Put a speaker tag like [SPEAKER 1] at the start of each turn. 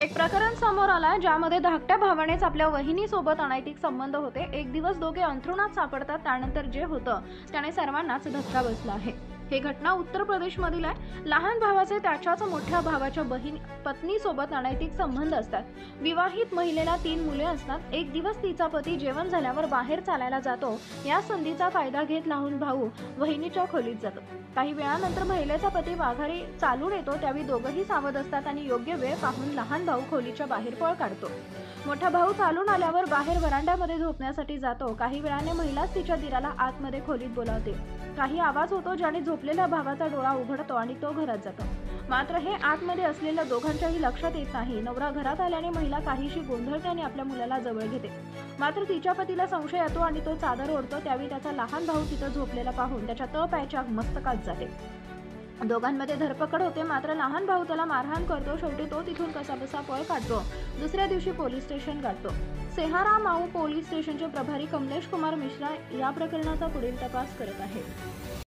[SPEAKER 1] एक प्रकरण समोर आलंय ज्यामध्ये धाकट्या भावानेच आपल्या वहिनीसोबत अनैतिक संबंध होते। एक दिवस दोघे अंथरुणात सापडतात। त्यानंतर जे होतं त्याने सर्वांनाच धक्का बसला आहे। ही घटना उत्तर प्रदेशमधील आहे। लहान भावाचे त्याच्याच मोठ्या भावाच्या पत्नीसोबत अनैतिक संबंध असतात। विवाहित महिलेला 3 मुले असतात। एक दिवस तिचा पती जेवण झाल्यावर बाहेर चालायला जातो। या संधीचा फायदा घेत लहान भाऊ वहिनीच्या खोलीत जातो। काही वेळानंतर महिलेचा पती माघारी चालून येतो। त्यावेळी दोघंही सावध असतात आणि योग्य वेळ पाहून लहान भाऊ खोलीच्या बाहेर पळ काढतो। मोठा भाऊ चालून आल्यावर बाहेर वरांड्यामध्ये झोपण्यासाठी जातो। काही वेळाने महिलाच तिच्या दिराला आतमध्ये खोलीत बोलावते। काही आवाज होतो ज्याने झोपलेल्या भावाचा डोळा उघडतो आणि तो घरात जातो। मात्र हे आतमध्ये असलेल्या दोघांच्याही लक्षात येत नाही। नवरा घरात आल्याने महिला काहीशी गोंधळते आणि आपल्या मुलाला जवळ घेते। मात्र तिच्या पतीला संशय येतो आणि तो चादर ओढतो। त्यावेळी त्याचा लहान भाऊ तिथं झोपलेला पाहून त्याच्या तळपायाच्या मस्तकात जाते। दोघांमध्ये धरपकड होते। मात्र लहान भाऊ त्याला मारहाण करतो। शेवटी तो तिथून कसाबसा पळ काढतो। दुसऱ्या दिवशी पोलीस स्टेशन गाठतो। सेहारा माऊ पोलीस स्टेशनचे प्रभारी कमलेश कुमार मिश्रा या प्रकरणाचा पुढील तपास करत आहेत।